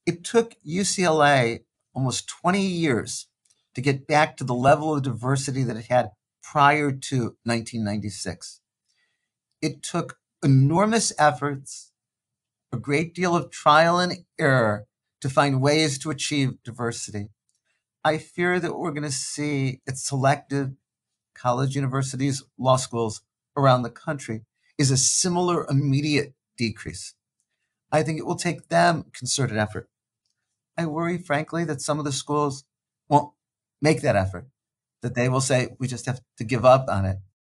It took UCLA almost 20 years to get back to the level of diversity that it had prior to 1996. It took enormous efforts, a great deal of trial and error to find ways to achieve diversity. I fear that what we're going to see at selected college universities, law schools around the country is a similar immediate decrease. I think it will take them concerted effort. I worry, frankly, that some of the schools won't make that effort, that they will say, we just have to give up on it.